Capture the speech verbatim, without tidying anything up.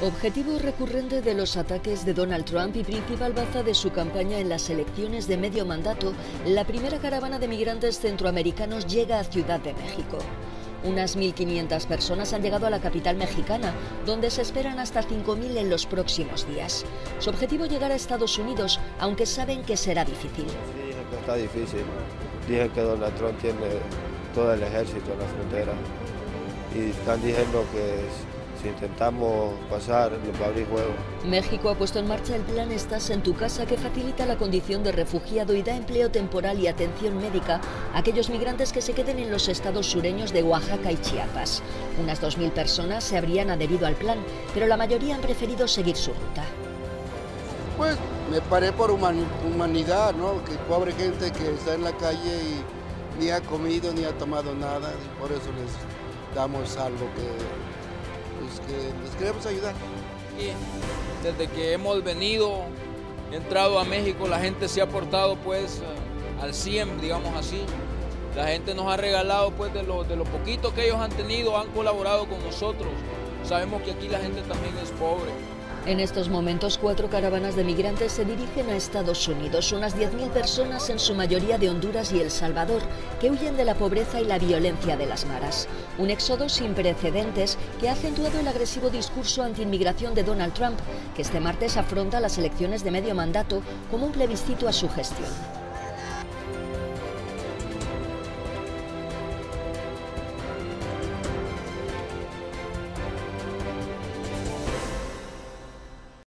Objetivo recurrente de los ataques de Donald Trump y principal baza de su campaña en las elecciones de medio mandato, la primera caravana de migrantes centroamericanos llega a Ciudad de México. Unas mil quinientas personas han llegado a la capital mexicana, donde se esperan hasta cinco mil en los próximos días. Su objetivo es llegar a Estados Unidos, aunque saben que será difícil. Sí, dije que está difícil. Dije que Donald Trump tiene todo el ejército en la frontera y están diciendo que si intentamos pasar, nos va a abrir juego. México ha puesto en marcha el plan Estás en tu casa, que facilita la condición de refugiado y da empleo temporal y atención médica a aquellos migrantes que se queden en los estados sureños de Oaxaca y Chiapas. Unas dos mil personas se habrían adherido al plan, pero la mayoría han preferido seguir su ruta. Pues me paré por humanidad, ¿no? Que pobre gente que está en la calle y ni ha comido ni ha tomado nada, y por eso les damos algo que... Pues que les queremos ayudar. Y desde que hemos venido, entrado a México, la gente se ha portado pues al cien, digamos así. La gente nos ha regalado pues de lo, de lo poquito que ellos han tenido, han colaborado con nosotros. Sabemos que aquí la gente también es pobre. En estos momentos, cuatro caravanas de migrantes se dirigen a Estados Unidos, unas diez mil personas, en su mayoría de Honduras y El Salvador, que huyen de la pobreza y la violencia de las maras. Un éxodo sin precedentes que ha acentuado el agresivo discurso antiinmigración de Donald Trump, que este martes afronta las elecciones de medio mandato como un plebiscito a su gestión.